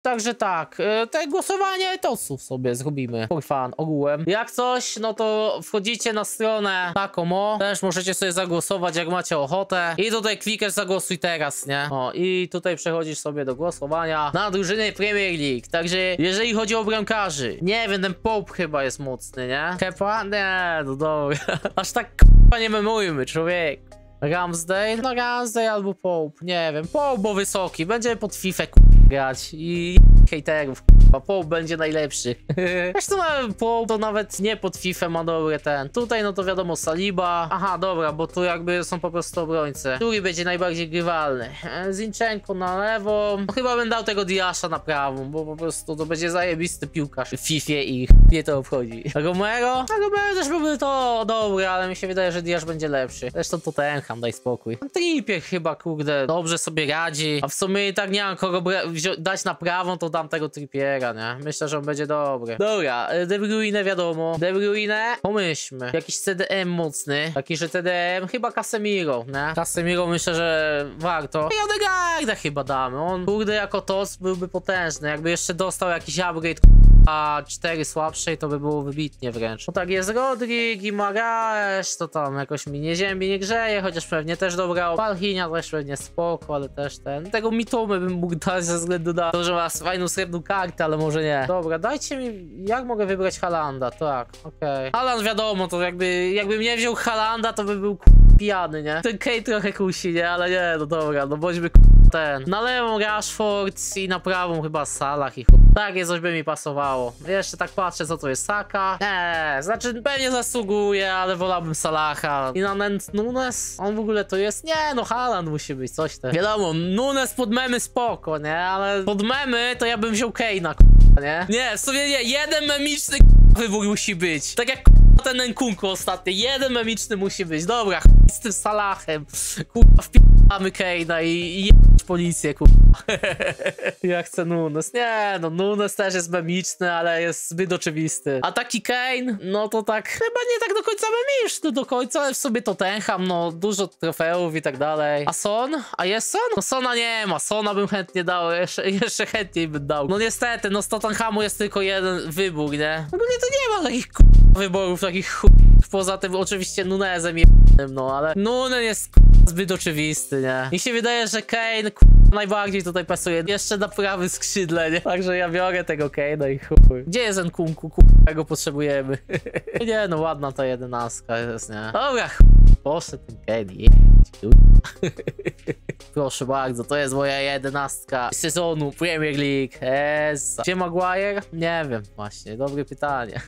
Także tak, te głosowanie tosów sobie zrobimy for fun, ogółem. Jak coś, no to wchodzicie na stronę taką o, też możecie sobie zagłosować jak macie ochotę. I tutaj klikasz zagłosuj teraz, nie? O, i tutaj przechodzisz sobie do głosowania na drużynę Premier League. Także jeżeli chodzi o bramkarzy, nie wiem, ten Pope chyba jest mocny, nie? Kepa? Nie, no dobra. Aż tak k***a nie memujmy, człowiek. Ramsdale? No Ramsdale albo Pope, nie wiem. Pope, bo wysoki, będzie pod FIFA grać i hejterów, Pope będzie najlepszy. Zresztą Pope to nawet nie pod FIFA ma dobre ten. Tutaj no to wiadomo Saliba. Aha, dobra, bo tu jakby są po prostu obrońcy. Który będzie najbardziej grywalny? Zinchenko na lewo. No, chyba bym dał tego Diasza na prawą, bo po prostu to będzie zajebisty piłkarz w FIFA i mnie to obchodzi. Romero? A Romero też byłby to dobry, ale mi się wydaje, że Diasz będzie lepszy. Zresztą to Tottenham, daj spokój. Trippier chyba, kurde, dobrze sobie radzi. A w sumie i tak nie mam kogo dać na prawą, to dam tego Trippiera, nie? Myślę, że on będzie dobry. Dobra, De Bruyne wiadomo. De Bruyne, pomyślmy. Jakiś CDM mocny. Taki, że CDM, chyba Casemiro, nie? Casemiro myślę, że warto. I Odegaarda chyba damy. On, kurde, jako tos byłby potężny. Jakby jeszcze dostał jakiś upgrade, a 4 słabszej, to by było wybitnie wręcz. No tak jest Rodri, Guimaraes, to tam jakoś mi nie ziemi nie grzeje, chociaż pewnie też dobra. Palhinia też pewnie spoko, ale też ten. Tego Mitumy bym mógł dać ze względu na to, że ma fajną srebrną kartę, ale może nie. Dobra, dajcie mi, jak mogę wybrać Haalanda? Tak, okej. Haaland wiadomo, to jakbym nie wziął Haalanda, to by był pijany, nie? Ten Kane trochę kusi, nie? Ale nie, no dobra, no bądźmy ten. Na lewą Rashford i na prawą chyba Salah i takie coś by mi pasowało. Jeszcze tak patrzę, co to jest Saka. Znaczy pewnie zasługuje, ale wolałbym Salaha. I na Nunes? On w ogóle to jest? Nie, no Haaland musi być, coś tam. Wiadomo, Nunes pod memy spoko, nie? Ale pod memy to ja bym wziął Kane'a, nie? Nie, w sumie nie, jeden memiczny wybór musi być. Tak jak ten Nkunku ostatnio, jeden memiczny musi być. Dobra, z tym Salahem. Kurwa, wpijamy Kane'a i jebać policję, kurwa. Ja chcę Nunes. Nie, no Nunes też jest memiczny, ale jest zbyt oczywisty. A taki Kane, no to tak chyba nie tak do końca memiczny do końca, ale w sobie Tottenham, no dużo trofeów i tak dalej. A Son? A jest Son? No Sona nie ma, Sona bym chętnie dał, jeszcze chętniej bym dał. No niestety, no z Tottenhamu jest tylko jeden wybór, nie? W ogóle to nie ma takich wyborów, takich poza tym oczywiście Nunesem jednym, no ale Nunes jest zbyt oczywisty, nie? Mi się wydaje, że Kane najbardziej tutaj pasuje. Jeszcze na prawy skrzydle, nie? Także ja biorę tego Kane'a i chuj. Gdzie jest Nkunku? Go potrzebujemy. Nie, no ładna ta 11 jest, nie? Dobra, poszedł ten Kane. Proszę bardzo, to jest moja 11 sezonu Premier League. Gdzie Maguire? Nie wiem, właśnie, dobre pytanie.